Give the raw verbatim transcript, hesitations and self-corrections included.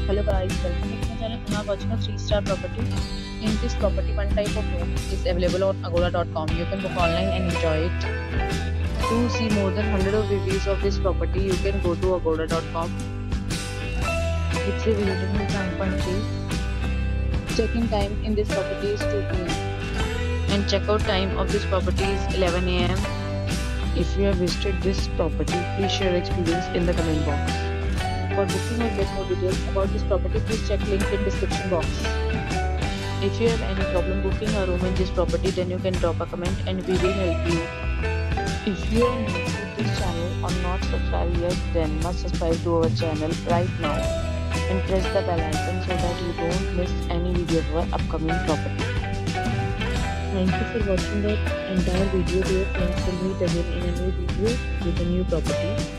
Hello guys, welcome back to my channel and now watching a three star property. In this property, one type of room is available on agoda dot com. You can book online and enjoy it. To see more than one hundred of reviews of this property, you can go to agoda dot com. Its review rating is nine point three. Check-in time in this property is two p m and checkout time of this property is eleven a m If you have visited this property, please share your experience in the comment box. For booking or get more details about this property, please check link in description box. If you have any problem booking a room in this property, then you can drop a comment and we will help you. If you are new to this channel or not subscribed yet, then must subscribe to our channel right now and press the bell icon so that you don't miss any video of our upcoming property. Thank you for watching the entire video. Dear friends, will meet again in a new video with a new property.